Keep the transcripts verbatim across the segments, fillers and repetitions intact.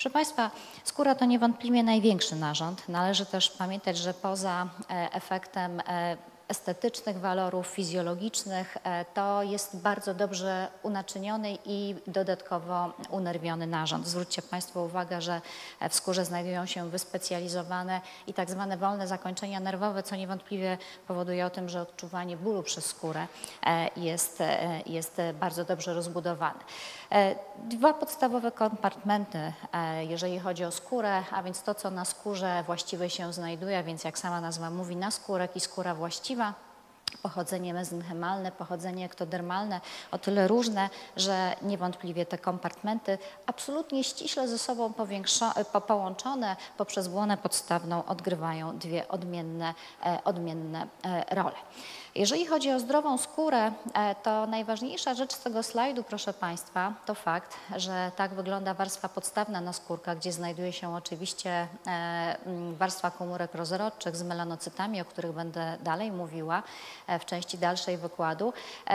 Proszę Państwa, skóra to niewątpliwie największy narząd. Należy też pamiętać, że poza efektem estetycznych walorów, fizjologicznych, to jest bardzo dobrze unaczyniony i dodatkowo unerwiony narząd. Zwróćcie Państwo uwagę, że w skórze znajdują się wyspecjalizowane i tak zwane wolne zakończenia nerwowe, co niewątpliwie powoduje o tym, że odczuwanie bólu przez skórę jest, jest bardzo dobrze rozbudowane. Dwa podstawowe kompartmenty, jeżeli chodzi o skórę, a więc to, co na skórze właściwie się znajduje, a więc jak sama nazwa mówi, naskórek i skóra właściwa. Pochodzenie mezenchymalne, pochodzenie ektodermalne, o tyle różne, że niewątpliwie te kompartmenty absolutnie ściśle ze sobą połączone poprzez błonę podstawną odgrywają dwie odmienne, odmienne role. Jeżeli chodzi o zdrową skórę, to najważniejsza rzecz z tego slajdu, proszę Państwa, to fakt, że tak wygląda warstwa podstawna naskórka, gdzie znajduje się oczywiście warstwa komórek rozrodczych z melanocytami, o których będę dalej mówiła w części dalszej wykładu,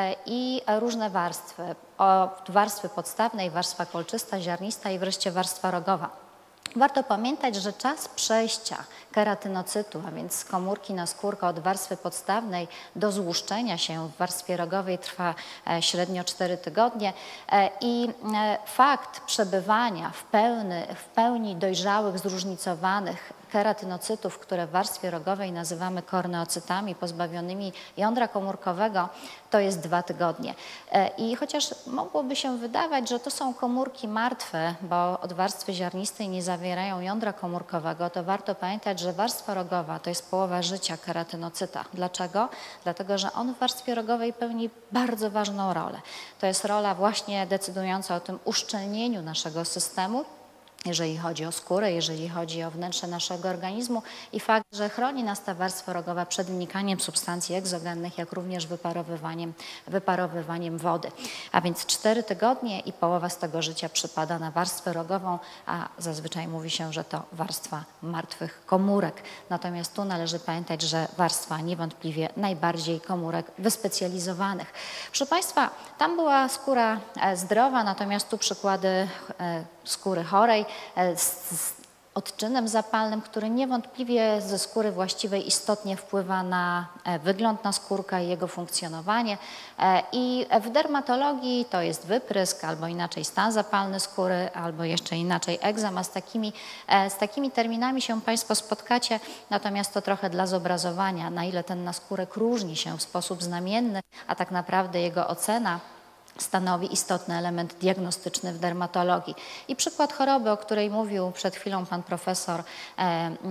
i różne warstwy, od warstwy podstawnej, warstwa kolczysta, ziarnista i wreszcie warstwa rogowa. Warto pamiętać, że czas przejścia keratynocytu, a więc komórki naskórka od warstwy podstawnej do złuszczenia się w warstwie rogowej trwa średnio cztery tygodnie i fakt przebywania w, pełny, w pełni dojrzałych, zróżnicowanych keratynocytów, które w warstwie rogowej nazywamy korneocytami pozbawionymi jądra komórkowego, to jest dwa tygodnie. I chociaż mogłoby się wydawać, że to są komórki martwe, bo od warstwy ziarnistej nie zawierają jądra komórkowego, to warto pamiętać, że warstwa rogowa to jest połowa życia keratynocyta. Dlaczego? Dlatego, że on w warstwie rogowej pełni bardzo ważną rolę. To jest rola właśnie decydująca o tym uszczelnieniu naszego systemu, jeżeli chodzi o skórę, jeżeli chodzi o wnętrze naszego organizmu i fakt, że chroni nas ta warstwa rogowa przed wnikaniem substancji egzogennych, jak również wyparowywaniem, wyparowywaniem wody. A więc cztery tygodnie i połowa z tego życia przypada na warstwę rogową, a zazwyczaj mówi się, że to warstwa martwych komórek. Natomiast tu należy pamiętać, że warstwa niewątpliwie najbardziej komórek wyspecjalizowanych. Proszę Państwa, tam była skóra zdrowa, natomiast tu przykłady skóry chorej z odczynem zapalnym, który niewątpliwie ze skóry właściwej istotnie wpływa na wygląd naskórka i jego funkcjonowanie. I w dermatologii to jest wyprysk, albo inaczej stan zapalny skóry, albo jeszcze inaczej egzama. Z takimi, z takimi terminami się Państwo spotkacie, natomiast to trochę dla zobrazowania, na ile ten naskórek różni się w sposób znamienny, a tak naprawdę jego ocena stanowi istotny element diagnostyczny w dermatologii. I przykład choroby, o której mówił przed chwilą pan profesor e,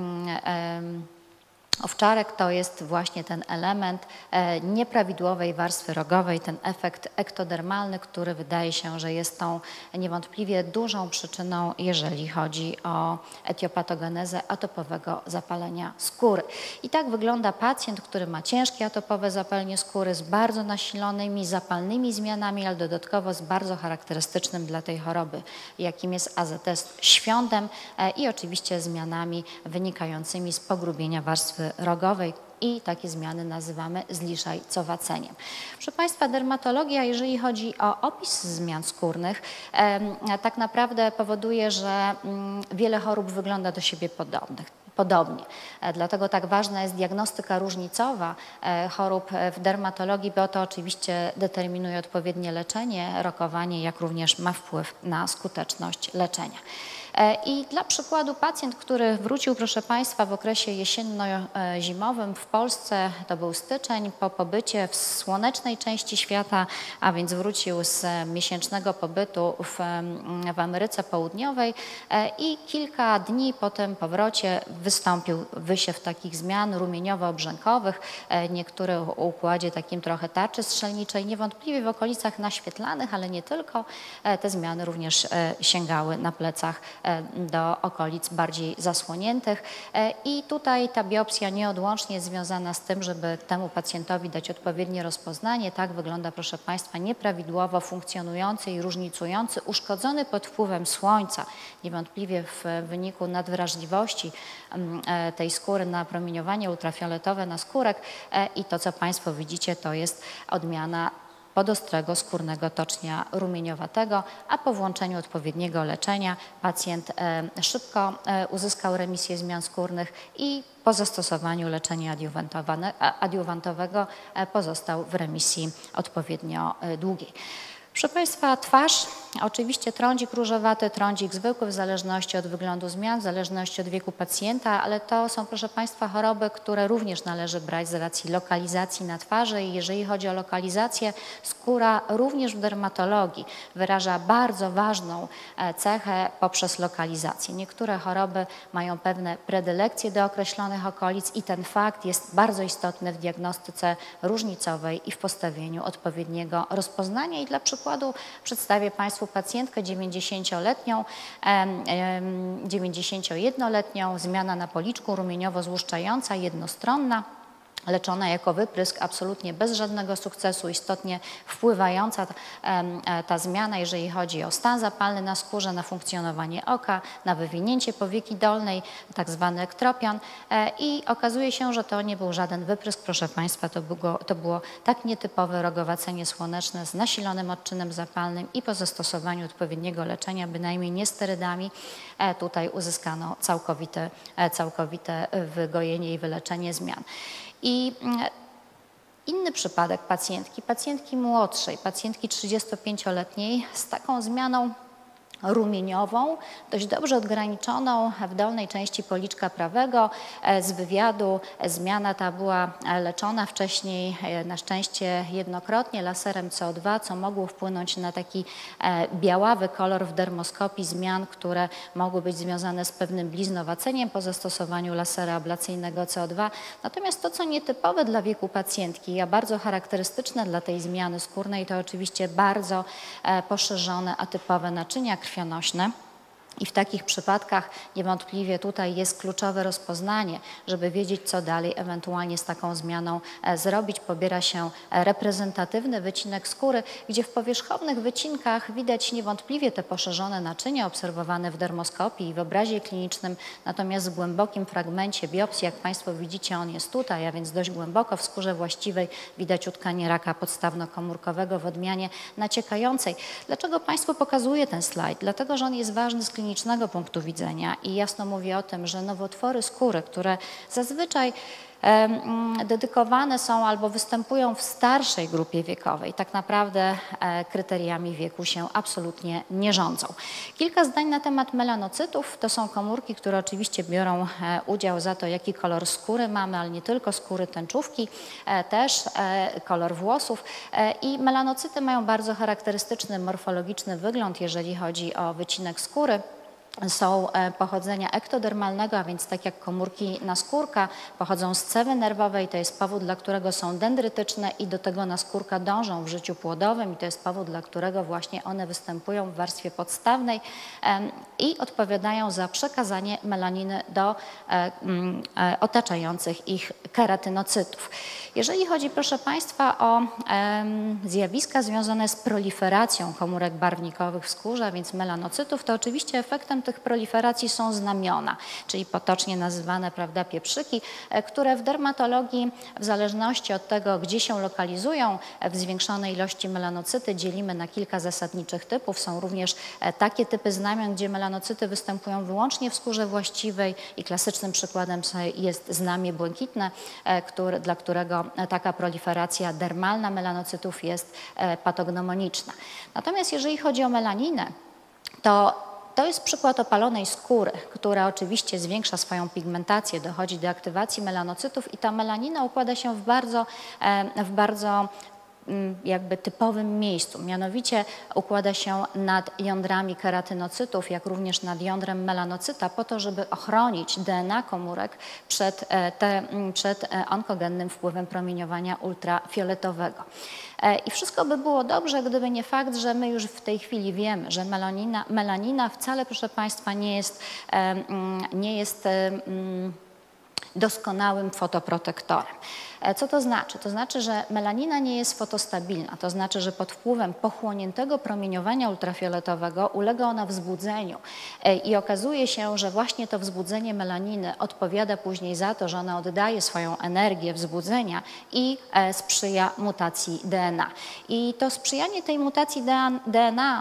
e, Owczarek, to jest właśnie ten element e, nieprawidłowej warstwy rogowej, ten efekt ektodermalny, który wydaje się, że jest tą niewątpliwie dużą przyczyną, jeżeli chodzi o etiopatogenezę atopowego zapalenia skóry. I tak wygląda pacjent, który ma ciężkie atopowe zapalenie skóry z bardzo nasilonymi, zapalnymi zmianami, ale dodatkowo z bardzo charakterystycznym dla tej choroby, jakim jest A Z S świądem e, i oczywiście zmianami wynikającymi z pogrubienia warstwy rogowej i takie zmiany nazywamy zliszajcowaceniem. Proszę Państwa, dermatologia, jeżeli chodzi o opis zmian skórnych, e, tak naprawdę powoduje, że m, wiele chorób wygląda do siebie podobnych. Podobnie. Dlatego tak ważna jest diagnostyka różnicowa chorób w dermatologii, bo to oczywiście determinuje odpowiednie leczenie, rokowanie, jak również ma wpływ na skuteczność leczenia. I dla przykładu pacjent, który wrócił, proszę Państwa, w okresie jesienno-zimowym w Polsce, to był styczeń, po pobycie w słonecznej części świata, a więc wrócił z miesięcznego pobytu w, w Ameryce Południowej i kilka dni po tym powrocie wystąpił wysiew takich zmian rumieniowo-obrzękowych, niektóre o układzie takim trochę tarczy strzelniczej, niewątpliwie w okolicach naświetlanych, ale nie tylko. Te zmiany również sięgały na plecach do okolic bardziej zasłoniętych i tutaj ta biopsja nieodłącznie jest związana z tym, żeby temu pacjentowi dać odpowiednie rozpoznanie. Tak wygląda, proszę Państwa, nieprawidłowo funkcjonujący i różnicujący, uszkodzony pod wpływem słońca, niewątpliwie w wyniku nadwrażliwości tej skóry na promieniowanie ultrafioletowe naskórek i to, co Państwo widzicie, to jest odmiana podostrego skórnego tocznia rumieniowatego, a po włączeniu odpowiedniego leczenia pacjent szybko uzyskał remisję zmian skórnych i po zastosowaniu leczenia adiuwantowego pozostał w remisji odpowiednio długiej. Proszę Państwa, twarz, oczywiście trądzik różowaty, trądzik zwykły w zależności od wyglądu zmian, w zależności od wieku pacjenta, ale to są, proszę Państwa, choroby, które również należy brać z racji lokalizacji na twarzy i jeżeli chodzi o lokalizację, skóra również w dermatologii wyraża bardzo ważną cechę poprzez lokalizację. Niektóre choroby mają pewne predylekcje do określonych okolic i ten fakt jest bardzo istotny w diagnostyce różnicowej i w postawieniu odpowiedniego rozpoznania i dla przykładu przedstawię Państwu pacjentkę dziewięćdziesięcioletnią, dziewięćdziesięciojednoletnią, zmiana na policzku rumieniowo-złuszczająca, jednostronna, leczona jako wyprysk, absolutnie bez żadnego sukcesu, istotnie wpływająca ta zmiana, jeżeli chodzi o stan zapalny na skórze, na funkcjonowanie oka, na wywinięcie powieki dolnej, tak zwany ektropion i okazuje się, że to nie był żaden wyprysk, proszę Państwa, to było, to było tak nietypowe rogowacenie słoneczne z nasilonym odczynem zapalnym i po zastosowaniu odpowiedniego leczenia, bynajmniej nie sterydami, tutaj uzyskano całkowite, całkowite wygojenie i wyleczenie zmian. I inny przypadek pacjentki, pacjentki młodszej, pacjentki trzydziestopięcioletniej z taką zmianą rumieniową, dość dobrze odgraniczoną w dolnej części policzka prawego. Z wywiadu zmiana ta była leczona wcześniej na szczęście jednokrotnie laserem C O dwa, co mogło wpłynąć na taki białawy kolor w dermoskopii zmian, które mogły być związane z pewnym bliznowaceniem po zastosowaniu lasera ablacyjnego C O dwa. Natomiast to, co nietypowe dla wieku pacjentki, a bardzo charakterystyczne dla tej zmiany skórnej, to oczywiście bardzo poszerzone, atypowe naczynia krwionośne. I w takich przypadkach niewątpliwie tutaj jest kluczowe rozpoznanie, żeby wiedzieć, co dalej ewentualnie z taką zmianą zrobić. Pobiera się reprezentatywny wycinek skóry, gdzie w powierzchownych wycinkach widać niewątpliwie te poszerzone naczynia obserwowane w dermoskopii i w obrazie klinicznym, natomiast w głębokim fragmencie biopsji, jak Państwo widzicie, on jest tutaj, a więc dość głęboko w skórze właściwej widać utkanie raka podstawno-komórkowego w odmianie naciekającej. Dlaczego Państwu pokazuję ten slajd? Dlatego, że on jest ważny z klinicznego punktu widzenia i jasno mówię o tym, że nowotwory skóry, które zazwyczaj dedykowane są albo występują w starszej grupie wiekowej, tak naprawdę kryteriami wieku się absolutnie nie rządzą. Kilka zdań na temat melanocytów. To są komórki, które oczywiście biorą udział za to, jaki kolor skóry mamy, ale nie tylko skóry, tęczówki, też kolor włosów. I melanocyty mają bardzo charakterystyczny morfologiczny wygląd, jeżeli chodzi o wycinek skóry. Są pochodzenia ektodermalnego, a więc tak jak komórki naskórka, pochodzą z cewy nerwowej, to jest powód, dla którego są dendrytyczne i do tego naskórka dążą w życiu płodowym i to jest powód, dla którego właśnie one występują w warstwie podstawnej i odpowiadają za przekazanie melaniny do otaczających ich keratynocytów. Jeżeli chodzi, proszę Państwa, o zjawiska związane z proliferacją komórek barwnikowych w skórze, a więc melanocytów, to oczywiście efektem tych proliferacji są znamiona, czyli potocznie nazywane, prawda, pieprzyki, które w dermatologii w zależności od tego, gdzie się lokalizują w zwiększonej ilości melanocyty, dzielimy na kilka zasadniczych typów. Są również takie typy znamion, gdzie melanocyty występują wyłącznie w skórze właściwej i klasycznym przykładem jest znamie błękitne, który, dla którego taka proliferacja dermalna melanocytów jest patognomoniczna. Natomiast jeżeli chodzi o melaninę, to to jest przykład opalonej skóry, która oczywiście zwiększa swoją pigmentację, dochodzi do aktywacji melanocytów i ta melanina układa się w bardzo, w bardzo jakby typowym miejscu, mianowicie układa się nad jądrami keratynocytów, jak również nad jądrem melanocyta po to, żeby ochronić D N A komórek przed, te, przed onkogennym wpływem promieniowania ultrafioletowego. I wszystko by było dobrze, gdyby nie fakt, że my już w tej chwili wiemy, że melanina, melanina wcale, proszę Państwa, nie jest, nie jest doskonałym fotoprotektorem. Co to znaczy? To znaczy, że melanina nie jest fotostabilna, to znaczy, że pod wpływem pochłoniętego promieniowania ultrafioletowego ulega ona wzbudzeniu i okazuje się, że właśnie to wzbudzenie melaniny odpowiada później za to, że ona oddaje swoją energię wzbudzenia i sprzyja mutacji D N A. I to sprzyjanie tej mutacji D N A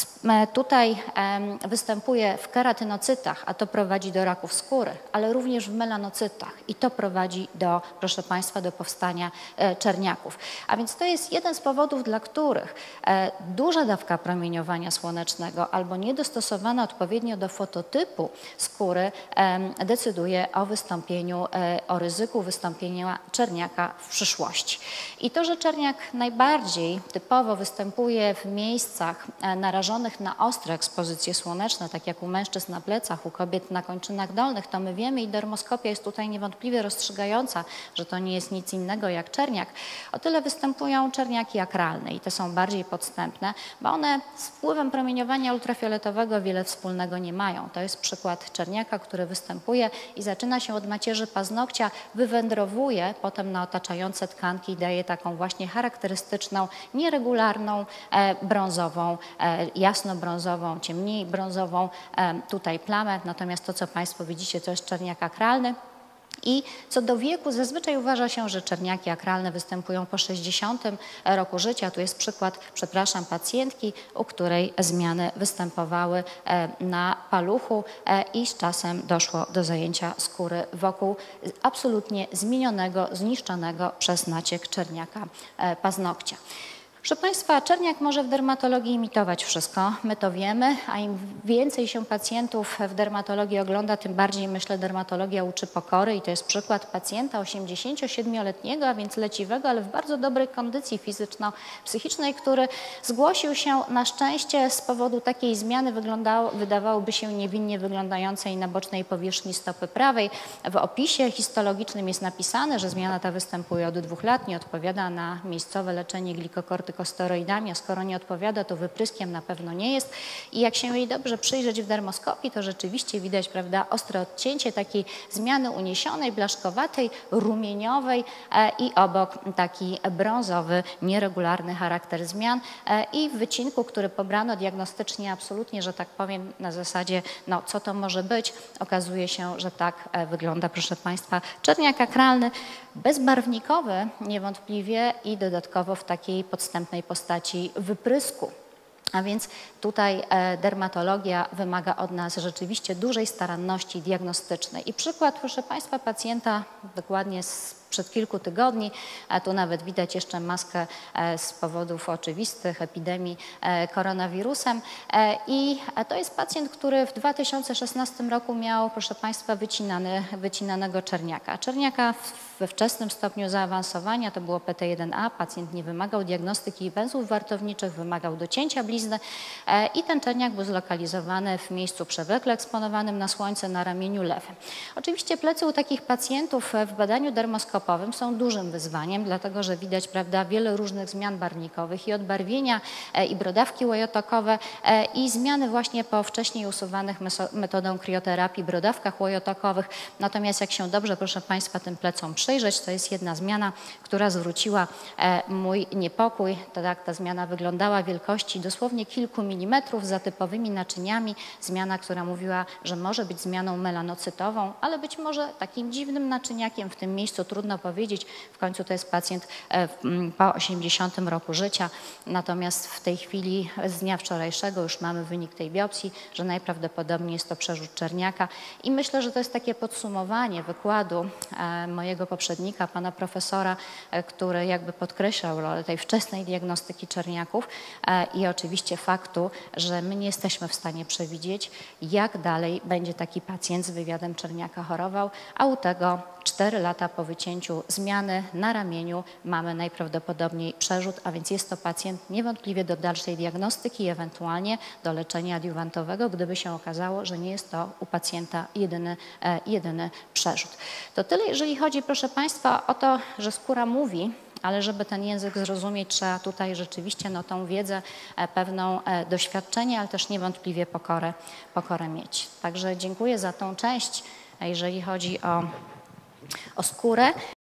tutaj występuje w keratynocytach, a to prowadzi do raków skóry, ale również w melanocytach i to prowadzi do, proszę Państwa, do powstania czerniaków. A więc to jest jeden z powodów, dla których duża dawka promieniowania słonecznego albo niedostosowana odpowiednio do fototypu skóry decyduje o wystąpieniu, o ryzyku wystąpienia czerniaka w przyszłości. I to, że czerniak najbardziej typowo występuje w miejscach narażonych na ostre ekspozycje słoneczne, tak jak u mężczyzn na plecach, u kobiet na kończynach dolnych, to my wiemy i dermoskopia jest tutaj niewątpliwie rozstrzygająca, że to nie jest nic innego jak czerniak. O tyle występują czerniaki akralne i te są bardziej podstępne, bo one z wpływem promieniowania ultrafioletowego wiele wspólnego nie mają. To jest przykład czerniaka, który występuje i zaczyna się od macierzy paznokcia, wywędrowuje potem na otaczające tkanki i daje taką właśnie charakterystyczną, nieregularną, e, brązową, e, jasno-brązową, ciemniej brązową e, tutaj plamę. Natomiast to, co Państwo widzicie, to jest czerniak akralny. I co do wieku, zazwyczaj uważa się, że czerniaki akralne występują po sześćdziesiątym roku życia. Tu jest przykład, przepraszam, pacjentki, u której zmiany występowały na paluchu i z czasem doszło do zajęcia skóry wokół absolutnie zmienionego, zniszczonego przez naciek czerniaka paznokcia. Proszę Państwa, czerniak może w dermatologii imitować wszystko, my to wiemy, a im więcej się pacjentów w dermatologii ogląda, tym bardziej, myślę, dermatologia uczy pokory i to jest przykład pacjenta osiemdziesięciosiedmioletniego, a więc leciwego, ale w bardzo dobrej kondycji fizyczno-psychicznej, który zgłosił się na szczęście z powodu takiej zmiany, wyglądało, wydawałoby się niewinnie wyglądającej na bocznej powierzchni stopy prawej. W opisie histologicznym jest napisane, że zmiana ta występuje od dwóch lat, nie odpowiada na miejscowe leczenie glikokortykoidami, kortykosteroidami, a skoro nie odpowiada, to wypryskiem na pewno nie jest. I jak się jej dobrze przyjrzeć w dermoskopii, to rzeczywiście widać, prawda, ostre odcięcie takiej zmiany uniesionej, blaszkowatej, rumieniowej e, i obok taki brązowy, nieregularny charakter zmian e, i w wycinku, który pobrano diagnostycznie absolutnie, że tak powiem, na zasadzie, no co to może być, okazuje się, że tak e, wygląda, proszę Państwa, czerniak akralny, bezbarwnikowy niewątpliwie i dodatkowo w takiej podstępnej postaci wyprysku. A więc tutaj e, dermatologia wymaga od nas rzeczywiście dużej staranności diagnostycznej. I przykład, proszę Państwa, pacjenta dokładnie z przed kilku tygodni, a tu nawet widać jeszcze maskę e, z powodów oczywistych epidemii e, koronawirusem. E, I to jest pacjent, który w dwa tysiące szesnastym roku miał, proszę Państwa, wycinany, wycinanego czerniaka. Czerniaka we wczesnym stopniu zaawansowania, to było P T jeden A, pacjent nie wymagał diagnostyki węzłów wartowniczych, wymagał docięcia blizny e, i ten czerniak był zlokalizowany w miejscu przewlekle eksponowanym na słońce na ramieniu lewym. Oczywiście plecy u takich pacjentów w badaniu dermoskopowym są dużym wyzwaniem, dlatego że widać, prawda, wiele różnych zmian barwnikowych i odbarwienia, e, i brodawki łojotokowe e, i zmiany właśnie po wcześniej usuwanych metodą krioterapii brodawkach łojotokowych. Natomiast jak się dobrze, proszę Państwa, tym plecom przyjrzeć, to jest jedna zmiana, która zwróciła e, mój niepokój. To tak ta zmiana wyglądała wielkości dosłownie kilku milimetrów za typowymi naczyniami. Zmiana, która mówiła, że może być zmianą melanocytową, ale być może takim dziwnym naczyniakiem w tym miejscu, trudno powiedzieć. W końcu to jest pacjent e, po osiemdziesiątym roku życia. Natomiast w tej chwili z dnia wczorajszego już mamy wynik tej biopsji, że najprawdopodobniej jest to przerzut czerniaka. I myślę, że to jest takie podsumowanie wykładu e, mojego poprzednika, pana profesora, który jakby podkreślał rolę tej wczesnej diagnostyki czerniaków i oczywiście faktu, że my nie jesteśmy w stanie przewidzieć, jak dalej będzie taki pacjent z wywiadem czerniaka chorował, a u tego cztery lata po wycięciu zmiany na ramieniu mamy najprawdopodobniej przerzut, a więc jest to pacjent niewątpliwie do dalszej diagnostyki i ewentualnie do leczenia adiuwantowego, gdyby się okazało, że nie jest to u pacjenta jedyny, jedyny przerzut. To tyle, jeżeli chodzi, proszę Państwa, o to, że skóra mówi, ale żeby ten język zrozumieć, trzeba tutaj rzeczywiście no, tą wiedzę, pewną doświadczenie, ale też niewątpliwie pokorę, pokorę mieć. Także dziękuję za tą część, jeżeli chodzi o, o skórę.